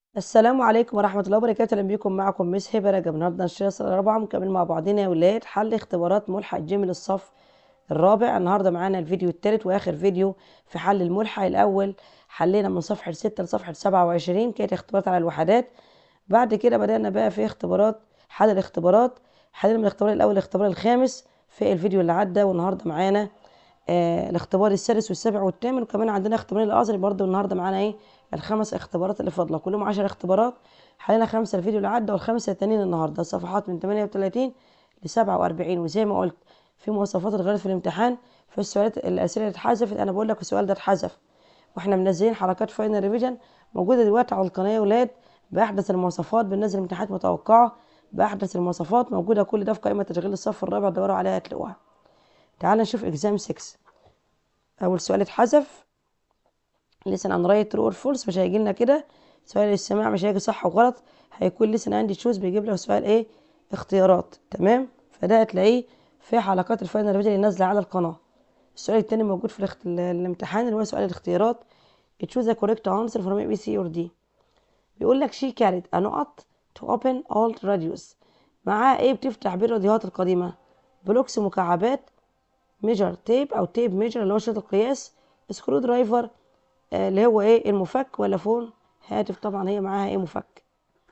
السلام عليكم ورحمة الله وبركاته. أهلا بيكم، معكم مس هبة رجب. النهارده الشيء الرابعة مكمل مع بعضنا يا ولاد حل اختبارات ملحق جيم للصف الرابع. النهارده معانا الفيديو الثالث وآخر فيديو في حل الملحق. الأول حلينا من صفحة 6 لصفحة 27، كانت اختبارات على الوحدات. بعد كده بدأنا بقى في اختبارات حل الاختبارات. حلينا من الاختبار الأول الاختبار الخامس في الفيديو اللي عدى، والنهارده معانا الاختبار السادس والسابع والثامن، وكمان عندنا اختبارين الازهري برضو. النهارده معانا ايه؟ الخمس اختبارات اللي فاضله، كلهم 10 اختبارات. حلينا 5 الفيديو اللي عدى والخمسه التانيين النهارده. الصفحات من 38 ل 47. وزي ما قلت في مواصفات اتغيرت في الامتحان، في السؤالات الاسئله اللي اتحذفت. انا بقول لك السؤال ده اتحذف واحنا منزلين حلقات فاينل ريفيجن موجوده دلوقتي على القناه يا ولاد، باحدث المواصفات. بننزل امتحانات متوقعه باحدث المواصفات، موجوده كل ده في قائمه تشغيل الصف الرابع، دوروا عليها هتلاقوها. تعال نشوف اكزام 6. اول سؤال اتحذف listen and write true or false، مش هيجي لنا كده سؤال الاستماع، مش هيجي صح وغلط، هيكون listen and choose، بيجيب لك سؤال ايه؟ اختيارات. تمام، فده هتلاقيه في حلقات الفاينل ريفيجن اللي نازله على القناه. السؤال التاني موجود في الامتحان اللي هو سؤال الاختيارات. choose the correct answer from A B C or D. بيقول لك she carried a نقط to open all radios. معاه ايه بتفتح بيه الراديوهات القديمه؟ بلوكس مكعبات، ميجر تيب او تيب ميجر اللي هو شريط القياس، سكرو درايفر اللي هو ايه المفك، ولا فون هاتف. طبعا هي معاها ايه؟ مفك.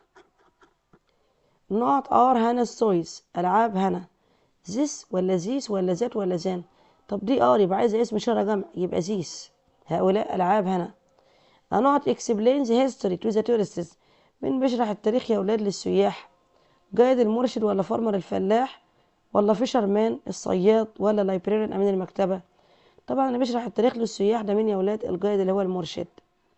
نوت ار هانا تويز، العاب هنا. ذيس ولا ذيس ولا ذات ولا زان؟ طب دي ار يبقى عايزه اسم اشاره جمع، يبقى ذيس. هؤلاء العاب هنا. نوت اكسبلينز هيستوري تو ذا تورستس، مين بيشرح التاريخ يا اولاد للسياح؟ جايد المرشد ولا فارمر الفلاح ولا فيشر مان الصياد ولا لايبريريان امين المكتبه؟ طبعا اللي بيشرح التاريخ للسياح ده مين يا ولاد؟ الجايد اللي هو المرشد.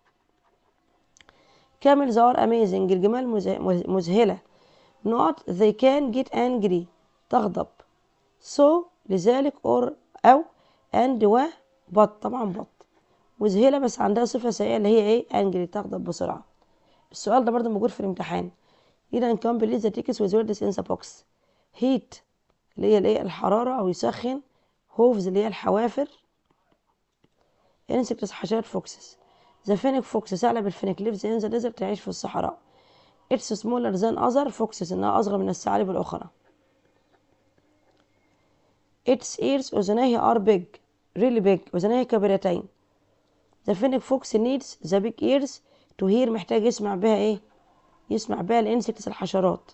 camels are amazing، الجمال مذهلة. not they can get angry، تغضب. so لذلك or أو and و but، طبعا but مذهلة بس عندها صفة سيئة اللي هي ايه؟ angry، تغضب بسرعة. السؤال ده برضه موجود في الامتحان. إذا complete the tickets with words in the box. heat اللي هي الايه؟ الحرارة أو يسخن. hooves اللي هي الحوافر. insects حشرات foxes. the fennec fox ثعلب الفينيك lives in the desert، تعيش في الصحراء. It's smaller than other foxes، إنها أصغر من الثعالب الأخرى. Its ears أذنيه are big really big، أذنيه كبيرتين. The fennec fox needs the big ears to hear، محتاج يسمع بها إيه؟ يسمع بها الانسكتس الحشرات.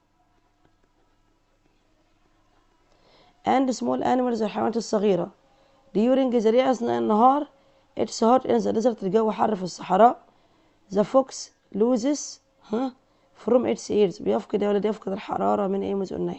And small animals الحيوانات الصغيرة. During the day أثناء النهار. It's hot in the desert، الجو حر في الصحراء. The fox loses from its ears، بيفقد يا ولد، يفقد الحرارة من إيه؟ من أذنيه.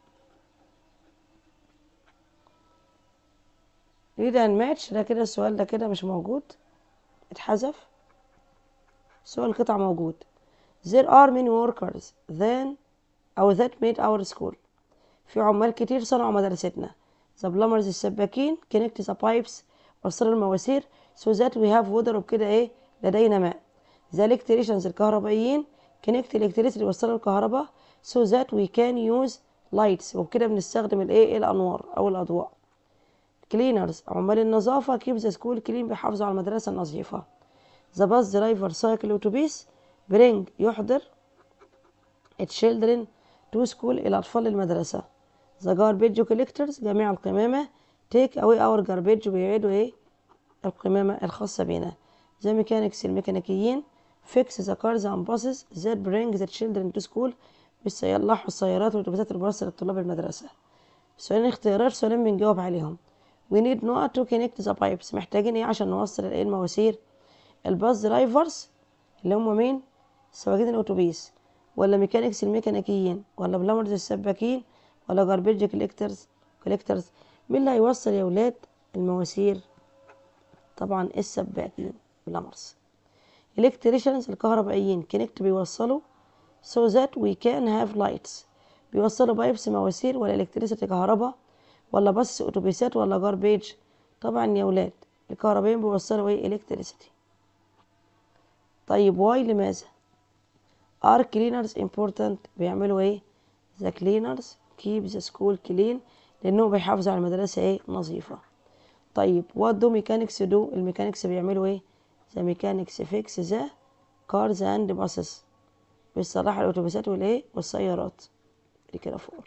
إذا ماتش ده كده، السؤال ده كده مش موجود، اتحذف. سؤال القطع موجود. There are many workers than أو that made our school، في عمال كتير صنعوا مدرستنا. The plumbers السباكين connect the pipes، وصلوا المواسير. so that we have water، وبكده ايه؟ لدينا ماء. The electricians الكهربائيين connect electricity، وصلوا الكهرباء. so that we can use lights، وبكده بنستخدم الايه؟ الأنوار أو الأضواء. cleaners عمال النظافة keep the school clean، بيحافظوا على المدرسة النظيفة. The bus driver سائق الأتوبيس bring يحضر children to school الأطفال للمدرسة. The garbage collectors جميع القمامة take away our garbage، بيعيدوا ايه؟ القمامة الخاصة بنا. The mechanics الميكانيكيين fix the cars and buses that bring the children to school، بيصلحوا السيارات والأتوبيسات اللي بتوصل الطلاب المدرسة. سؤالين اختيارات، سؤالين بنجاوب عليهم. We need not to connect the pipes، محتاجين ايه عشان نوصل الايه؟ المواسير. الباص درايفرز اللي هم مين؟ سواقين الاتوبيس، ولا ميكانيكس الميكانيكيين، ولا بلامرز السباكين، ولا جاربيج كوليكترز. مين اللي هيوصل يا ولاد المواسير؟ طبعا السباكين بلامرز. الكتريشنز الكهربائيين كونكت بيوصلوا so that we can have lights، بيوصلوا بايبس مواسير، ولا الكتريسيتي كهرباء، ولا بس اتوبيسات، ولا جاربيج؟ طبعا يا ولاد الكهربائيين بيوصلوا ايه؟ الكتريسيتي. طيب واي لماذا؟ are cleaners important، بيعملوا ايه؟ the cleaners keep the school clean، لانهم بيحافظوا على المدرسة ايه؟ نظيفة. طيب what do mechanics do، الميكانيكس بيعملوا ايه؟ the mechanics fix the cars and buses. بيصلح الأتوبيسات والإيه والسيارات. دي كده 4.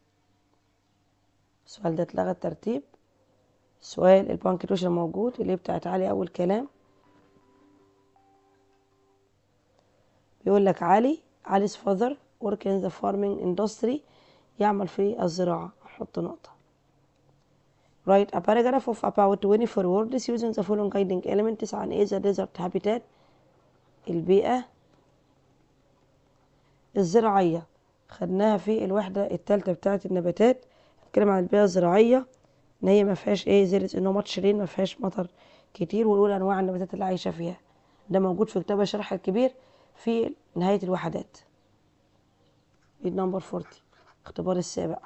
السؤال ده اتلغى الترتيب. سؤال البانكتوشن موجود اللي بتاعت علي أول كلام. بيقول لك علي's father work in the farming industry، يعمل في الزراعة. أحط نقطة. Write a paragraph of about 24 words using the following guiding elements عن إيه the desert habitat، البيئة الزراعية. خدناها في الوحدة الثالثة بتاعة النباتات. نتكلم عن البيئة الزراعية إن هي ما فيهاش إيه زي إنه ماتش رين، ما فيهاش مطر كتير، ونقول أنواع النباتات اللي عايشة فيها. ده موجود في كتاب الشرح الكبير في نهاية الوحدات. read number 40. اختبار السابع.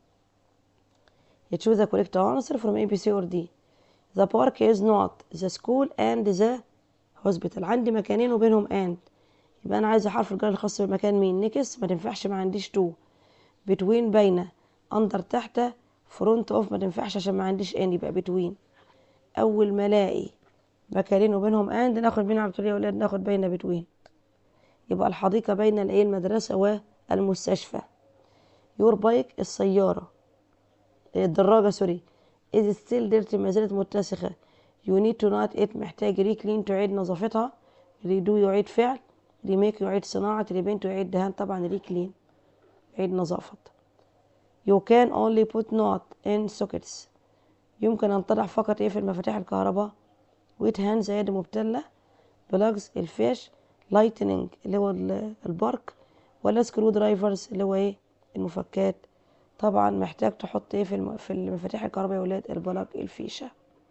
You choose the correct answer from A, B, C or D. The park is not the school and the hospital. عندي مكانين وبينهم and، يبقى أنا عايزة حرف الجر الخاص بالمكان مين. next ما تنفعش، ما عنديش to. between بين. under تحت. front of ما تنفعش عشان ما عنديش ان، يبقى between. أول ما ألاقي مكانين وبينهم and ناخد مين على طول يا ولاد؟ ناخد بين between. يبقى الحديقة بين الإيه المدرسة والمستشفى. your bike السيارة الدراجة سوري is still dirty ما زالت متسخة. you need to not it محتاج reclean تعيد نظافتها. redo يعيد فعل. remake يعيد صناعة. repaint يعيد دهان. طبعا reclean يعيد نظافة. you can only put not in sockets، يمكن أن تضع فقط إيه في المفاتيح الكهرباء. with hands يد مبتلة. plugs الفيش. lightning اللي هو البرق، ولا screw drivers اللي هو إيه المفكات. طبعا محتاج تحط ايه في المفاتيح الكهرباء يا ولاد؟ البلاج الفيشه.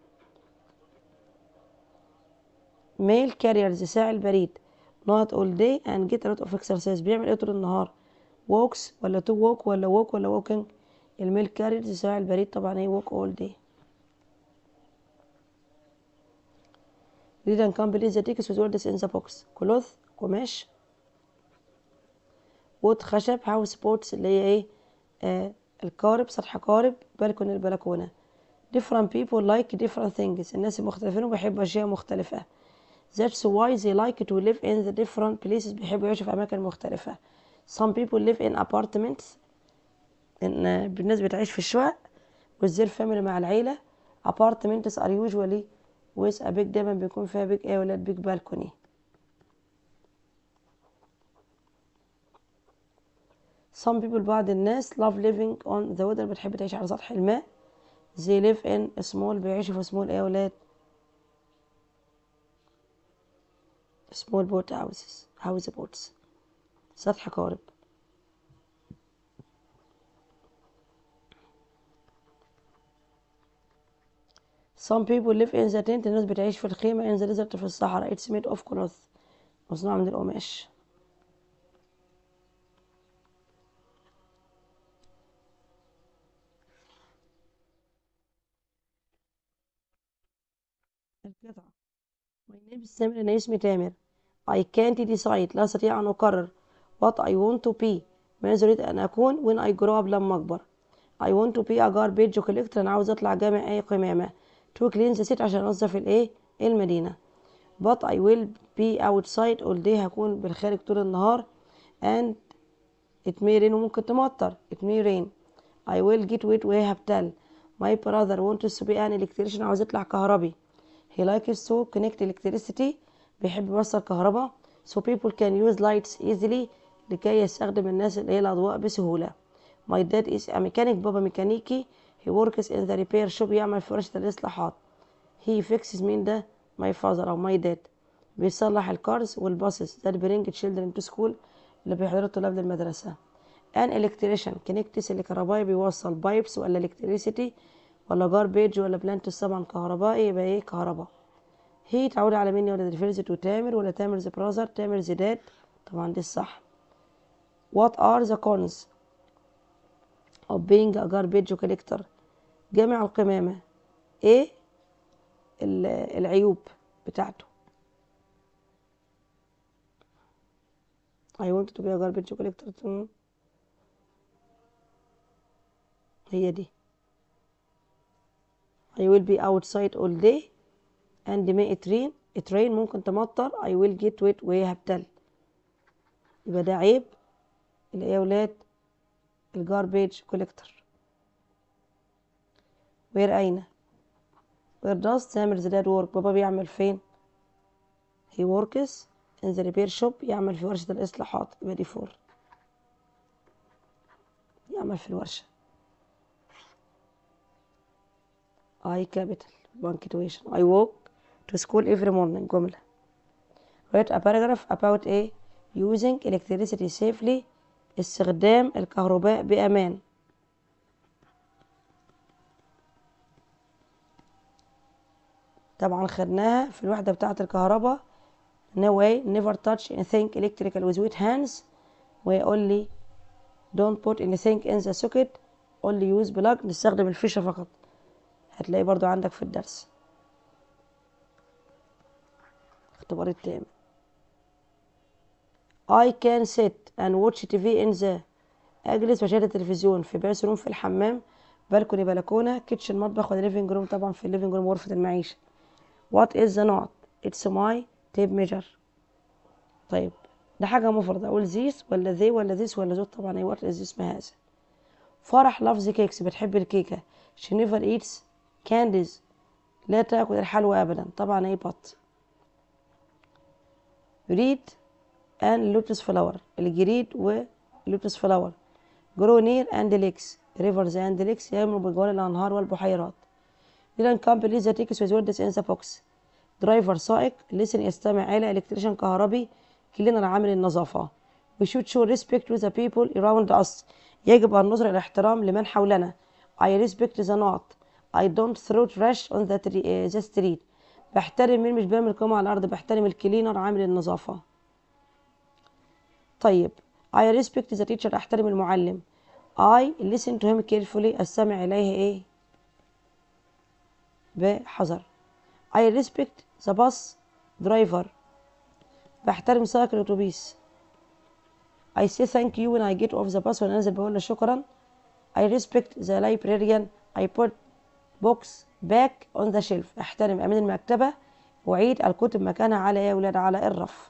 ميل كاريرز ساعي البريد. not all day and get a lot of exercise، بيعمل ايه طول النهار؟ walks ولا to walk ولا walk ولا walking؟ الميل كاريرز ساعي البريد طبعا ايه walk all day. read and complete the text with words in the box. cloth قماش. wood خشب. house boats اللي هي ايه القارب سطح قارب. بالكون البلكونه. different people like different things، الناس المختلفين وبيحبوا أشياء مختلفة. that's why they like to live in the different places، بيحبوا يعيشوا في أماكن مختلفة. some people live in apartments، إن الناس بتعيش في الشقق. with their family مع العيلة. apartments are usually with a big، دايما بيكون فيها big ايه ولاد big balcony. some people بعض الناس love living on the water، بتحب تعيش على سطح الماء. they live in small، بيعيشوا في small ايه ولاد small boat houses، house boats سطح قارب. some people live in the tent، الناس بتعيش في الخيمة. in the desert في الصحراء. it's made of cloth، مصنوع من القماش. القطعة. my name is تامر، أنا اسمي تامر. I can't decide، لا أستطيع أن أقرر. what I want to be، ماذا أريد أن أكون when I grow up لما أكبر. I want to be a garbage collector، أنا عاوز أطلع جامع أي قمامة. to clean the city عشان أنظف الإيه المدينة. but I will be outside all day، هكون بالخارج طول النهار. and it may rain، وممكن تمطر. it may rain. I will get wet وهي هبتل. my brother wants to be an electrician، عاوز يطلع كهربي. he likes to connect electricity، بيحب يوصل كهرباء. so people can use lights easily، لكي يستخدم الناس اللي هي الأضواء بسهولة. my dad is a mechanic، بابا ميكانيكي. he works in the repair shop، يعمل في ورشة الإصلاحات. he fixes مين ده؟ my father أو my dad. بيصلح الكارز والباصز that bring children to school، اللي بيحضروا الطلاب للمدرسة. an electrician connects الكهربائي بيوصل بايبس ولا electricity ولا garbage ولا بلانتس، طبعا كهربائي يبقى ايه كهرباء. هي تعود على مين يا ولد؟ ريفيرز تو تامر ولا تامرز براذر؟ تامرز داد، طبعا دي الصح. what are the cons of being a garbage collector؟ جامع القمامة. ايه العيوب بتاعته؟ I want to be a garbage collector، هي دي. I will be outside all day and may it rain، it rain ممكن تمطر. I will get wet وهي هبتل. يبقى ده عيب اللي ايه يا ولاد؟ الجاربيج كوليكتور. where أين؟ where does سامر the dad work؟ بابا بيعمل فين؟ he works in the repair shop. يعمل في ورشة الإصلاحات. يبقى دي 4. يعمل في الورشة. I capital punctuation. I walk to school every morning. جملة. write a paragraph about a using electricity safely. استخدام الكهرباء بأمان. طبعا خدناها في الوحدة بتاعة الكهرباء. no way never touch anything electrical with wet hands. وonly don't put anything in the socket. only use plug. نستخدم الفيشة فقط. هتلاقي برضو عندك في الدرس. اختبار التام. I can sit and watch TV in the. أجلس وأشاهد التلفزيون في bathroom في الحمام. بالكوني بلكونة. kitchen مطبخ. ولا living room طبعا في living room غرفة المعيشة. what is the knot؟ it's my tape measure. طيب ده حاجة مفردة. أقول this ولا they ولا this ولا زوت؟ طبعا ايه what is this ما هذا. فرح loves cakes بتحب الكيكة. she never eats candies لا تأكل الحلوى أبدا. طبعا ايه but. read and lotus flower الجريد و lotus flower. grow near and lakes rivers and lakes يمر بجوار الأنهار والبحيرات. didn't complete the text with words in the box. driver سائق. listen يستمع إلى. electrician كهربي. cleaner عامل النظافة. we should show respect to the people around us يجب أن نظهر الاحترام لمن حولنا. I respect the not. I don't throw trash on the street. بحترم مين مش بيعمل قمع على الأرض. بحترم الكلينر عامل النظافة. طيب I respect the teacher أحترم المعلم. I listen to him carefully أستمع إليه إيه؟ بحذر. I respect the bus driver بحترم سائق الأتوبيس. I say thank you when I get off the bus وأنا نازل بقول له شكرا. I respect the librarian. I put books back on the shelf. أحترم أمين المكتبة وأعيد الكتب مكانها على إيه يا ولاد؟ على الرف.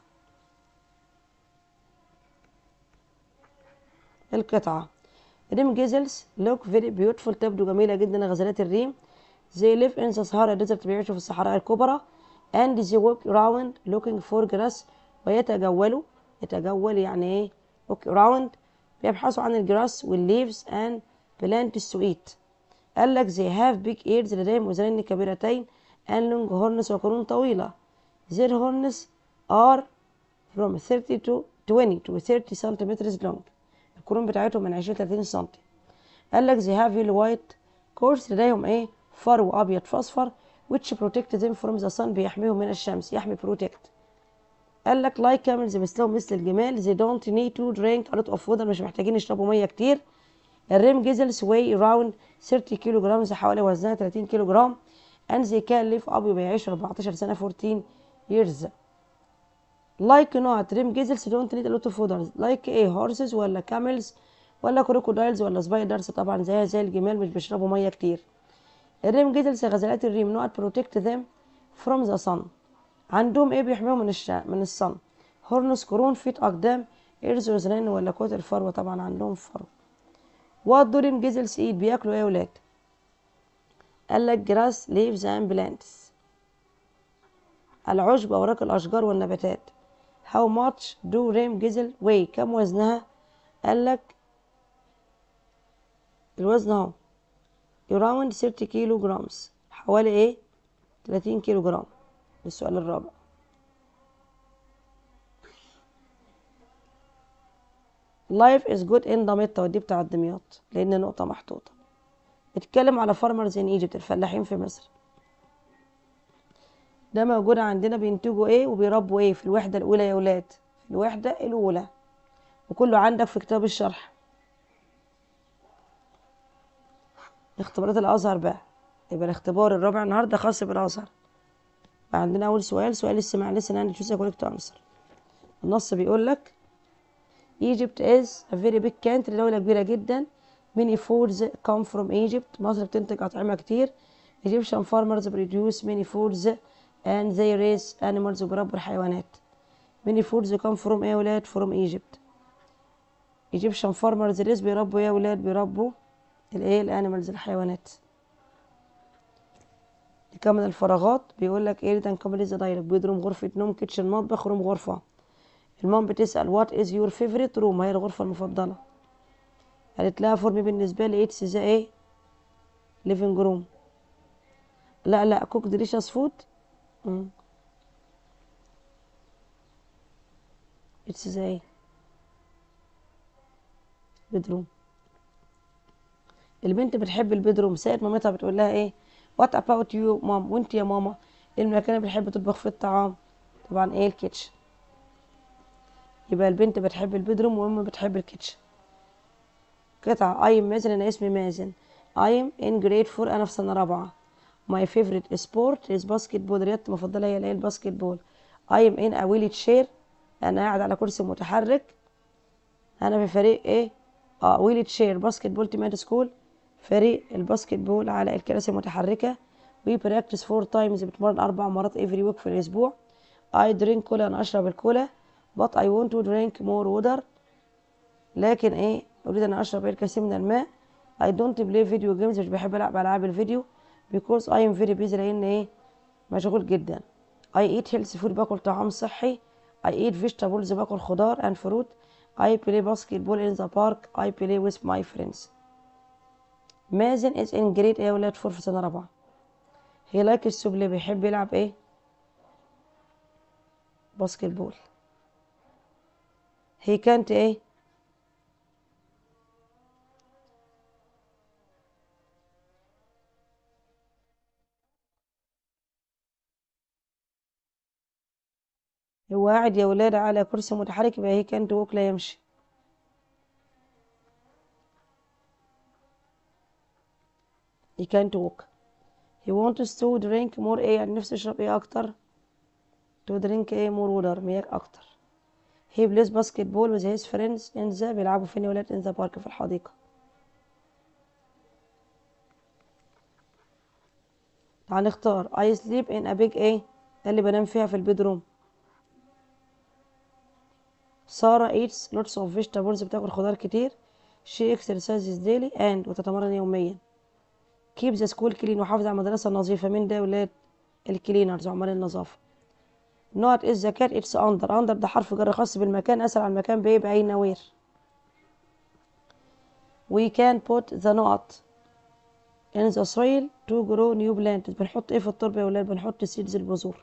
القطعة. ريم جيزلز look very beautiful تبدو جميلة جدا غزالات الريم. they live in the Sahara desert بيعيشوا في الصحراء الكبرى. and they walk around looking for grass ويتجولوا. يتجول يعني ايه؟ walk around بيبحثوا عن الجراس والleaves and plants to eat. قال لك they have big ears لديهم أذنين كبيرتين and long horns وقرون طويلة. their horns are from 30 to 20 to 30 centimeters long. القرون بتاعتهم من 20 ل 30 سم. قال لك they have yellow white coats لديهم ايه؟ فرو ابيض فاصفر which protect them from the sun بيحميهم من الشمس. يحمي protect. قال لك like camels مثلهم مثل الجمال they don't need to drink a lot of water مش محتاجين يشربوا ميه كتير. الريم جيزلز weigh around 30 كيلو جرام حوالي وزنها 30 كيلو جرام and they can live up بيعيشوا 14 سنه 14 years. like not ريم جيزلز don't need a lot of water like ايه؟ horses ولا camels ولا crocodiles ولا spiders؟ طبعا زي الجمال مش بيشربوا ميه كتير. الريم جيزلز غزالات الريم not protect them from the sun عندهم ايه؟ بيحميهم من الصن. هورنس قرون. فيت اقدام. ايرز وزنان ولا كوت الفروه؟ طبعا عندهم فرو. وات دو ريم جيزلز ايت بياكلوا ايه يا ولاد؟ قال لك جراس ليفز اند بلانتس العشب اوراق الاشجار والنباتات. هاو ماتش دو ريم جيزل وي كم وزنها؟ قال لك الوزن اهو around 30 كيلو جرامز حوالي ايه؟ 30 كيلو جرام. السؤال الرابع. life is good in دمياط ودي بتاع دمياط لان نقطة محطوطة. اتكلم على farmers in Egypt الفلاحين في مصر. ده موجود عندنا بينتجوا ايه وبيربوا ايه في الوحدة الاولى يا ولاد؟ في الوحدة الاولى وكله عندك في كتاب الشرح. اختبارات الازهر بقى. يبقى الاختبار الرابع النهارده خاص بالازهر. عندنا اول سؤال السماع لسه عندي choose a correct answer. النص بيقول لك Egypt is a very big country دولة كبيرة جدا. many foods come from Egypt مصر بتنتج أطعمة كتير. Egyptian farmers produce many foods and they raise animals وبيربوا الحيوانات. many foods come from ايه يا ولاد؟ from Egypt. Egyptian farmers raise بيربوا ايه يا ولاد؟ بيربوا الايه؟ الانيمالز الحيوانات. نكمل الفراغات. بيقول لك ايه؟ تنكمل ازاي دايركت. بيدروم غرفة نوم، كيتشن مطبخ، روم غرفة. المام بتسأل وات از يور فيفوريت روم؟ هي الغرفة المفضلة. قالت لها فور مي بالنسبة لي اتس ذا ايه؟ ليفينج روم. لا كوك ديليشس فود. اتس ذا ايه؟ بيدروم. البنت بتحب البيدروم. سألت مامتها بتقول لها ايه؟ وات اباوت يو مام؟ وانت يا ماما ايه المكان اللي بتحب تطبخ فيه الطعام؟ طبعا ايه؟ الكيتشن. يبقى البنت بتحب البيدروم وام بتحب الكيتشن. قطعة I am مازن. انا اسمي مازن. I am in grade 4. انا في سنة رابعة. My favorite sport is basketball. رياضتي المفضلة هي الباسكت بول. I am in a wheelchair. انا قاعد على كرسي متحرك. انا في فريق ايه؟ wheelchair basketball team at school. فريق الباسكت بول على الكراسي المتحركة. We practice 4 times. بتمرن 4 مرات every week في الأسبوع. I drink cola. أنا أشرب الكولا. But I want to drink more water. لكن إيه؟ أريد أن أشرب الكثير من الماء. I don't play video games. مش بحب ألعب ألعاب الفيديو. Because I am very busy. لأن إيه؟ مشغول جدا. I eat healthy food. باكل طعام صحي. I eat vegetables. باكل خضار and fruit. I play basketball in the park. I play with my friends. مازن is in grade ايه يا ولاد؟ 4 في سنة رابعة. he likes to play. بيحب يلعب ايه؟ باسكت بول. he can't ايه؟ هو قاعد يا ولاد على كرسي متحرك. يبقى he can't walk. لا يمشي. he can't walk. he wants to drink more ايه؟ يعني نفسه يشرب ايه اكتر؟ to drink ايه؟ more water. مياه اكتر. he plays basketball with his friends in the. بيلعبوا فين يا ولاد؟ in the park. في الحديقة. تعال نختار. I sleep in a big ايه؟ ده اللي بنام فيها في البيدروم. سارة eats lots of vegetables. بتاكل خضار كتير. she exercises daily and. وتتمرن يوميا. keep the school clean. وحافظ على المدرسة النظيفة. مين ده يا ولاد؟ الكلينرز، عمال النظافة. not is the cat it's under. under ده حرف جر خاص بالمكان. أسأل عن المكان بإيه؟ بأين وير. we can put the nut in the soil to grow new plants. بنحط إيه في التربة يا ولاد؟ بنحط seeds البذور.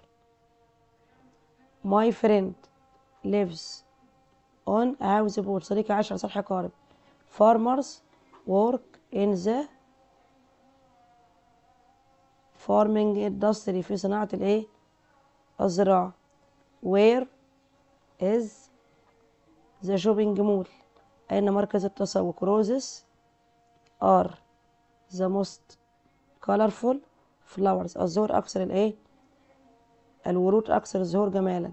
my friend lives on a house boat. صديقي عايش على سطح قارب. farmers work in the farming industry. في صناعة الإيه؟ الزراعة. where is the shopping mall. أين مركز التسوق. roses are the most colorful flowers. الزهور أكثر الإيه؟ الورود أكثر الزهور جمالا.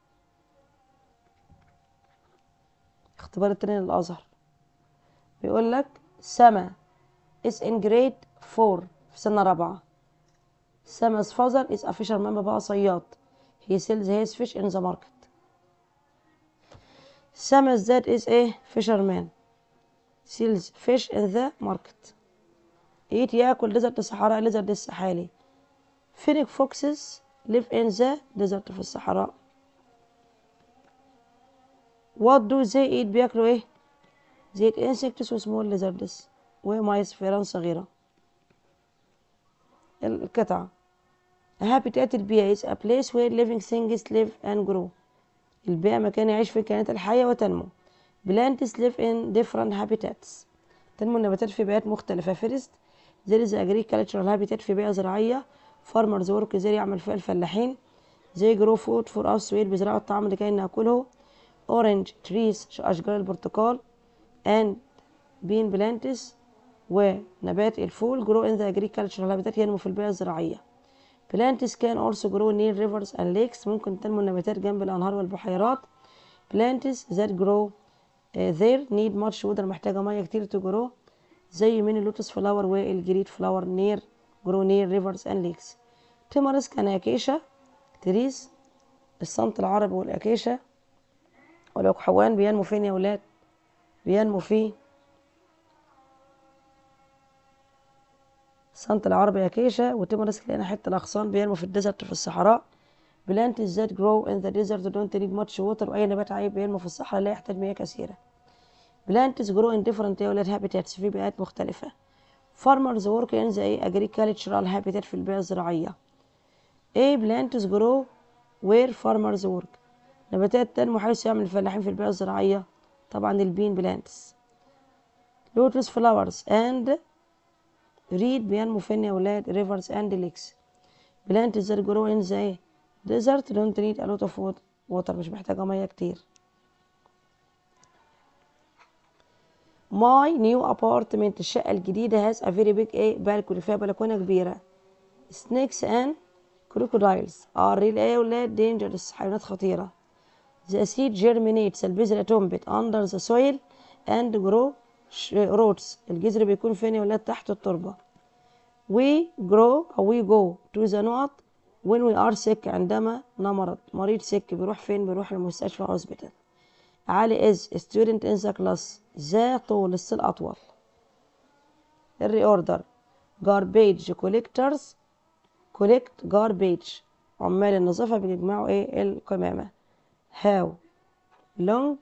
اختبار التاني للأزهر. بيقول لك سما is in grade 4. في سنة رابعة. سama's father is a fisherman. بابا صياد. he sells his fish in the market. سama's dad is a fisherman. sells fish in the market. eat ياكل. desert الصحراء. lizard السحالي. fennec foxes live in the desert. في الصحراء. what do they eat؟ بياكلوا ايه؟ they eat insects و small lizards ومايس فئران صغيرة. القطعة. a habitat البيئة is a place where living things live and grow. البيئة مكان يعيش فيه الكائنات الحية وتنمو. plants live in different habitats. تنمو النباتات في بيئات مختلفة. first there is agricultural habitat. في بيئة زراعية. farmers work. زي يعمل فيها الفلاحين. they grow food for us. بيزرعوا الطعام لكي ناكله. orange trees. أشجار البرتقال. and bean plants. ونبات الفول grow in the agricultural habitat. ينمو في البيئة الزراعية. plants can also grow near rivers and lakes. ممكن تنمو النباتات جنب الأنهار والبحيرات. plants that grow there need much water. محتاجة مية كتير to grow. زي من اللوتس فلاور والجريت فلاور near grow near rivers and lakes. تمارس كان أكيشة تريز، الصمت العربي والأكيشة والحيوان بينمو فين يا ولاد؟ بينمو في الصمت العربي أكيشة، وتمرس لنا حتة الأغصان بينمو في الديزرت في الصحراء. plants that grow in the desert don't need much water، وأي نبات عايب بينمو في الصحراء لا يحتاج مياه كثيرة. plants grow in different يا ولاد habitats، في بيئات مختلفة. farmers work in the agricultural habitat، في البيئة الزراعية. plants grow where farmers work، نباتات تنمو حيث يعمل الفلاحين في البيئة الزراعية. طبعا البين بلانتس. lotus flowers and ريد بينمو فين يا ولاد؟ rivers and lakes. plants that grow in the desert don't need a lot of water، مش محتاجة مياه كتير. my new apartment، الشقة الجديدة has a very big balcony، فيها بلكونة كبيرة. snakes and crocodiles are real يا ولاد dangerous، حيوانات خطيرة. the seed germinates، البذرة تنبت under the soil and grow roots، الجذر بيكون فين يا ولاد؟ تحت التربة. we go to the نقط when we are sick، عندما نمرض. مريض sick بيروح فين؟ بيروح المستشفى hospital. علي is student in the class، ذا طول السل أطول. الريوردر garbage collectors collect garbage، عمال النظافة بيجمعوا القمامة. how long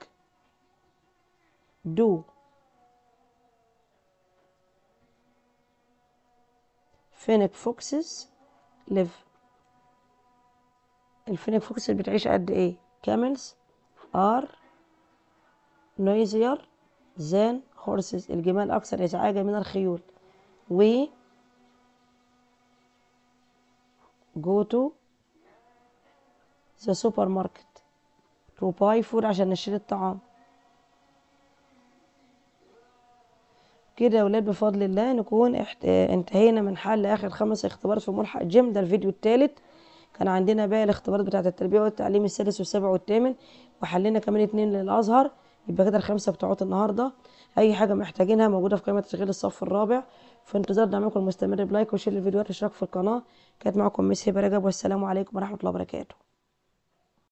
do fennec foxes live، الفينيك فوكس بتعيش قد ايه؟ camels are noisier than horses، الجمال أكثر إزعاجا من الخيول. we go to the supermarket to buy food، عشان نشتري الطعام. كده يا ولاد بفضل الله نكون انتهينا من حل آخر 5 اختبارات في ملحق جيم. ده الفيديو الثالث. كان عندنا باقي الاختبارات بتاعة التربية والتعليم السادس والسابع والثامن، وحلينا كمان 2 للأزهر. يبقى كده ال5 بتوعات النهارده. أي حاجة محتاجينها موجودة في قائمة تشغيل الصف الرابع. في انتظار دعمكم المستمر بلايك وشير الفيديوهات والاشتراك في القناة. كانت معكم ميس هبة رجب، والسلام عليكم ورحمة الله وبركاته.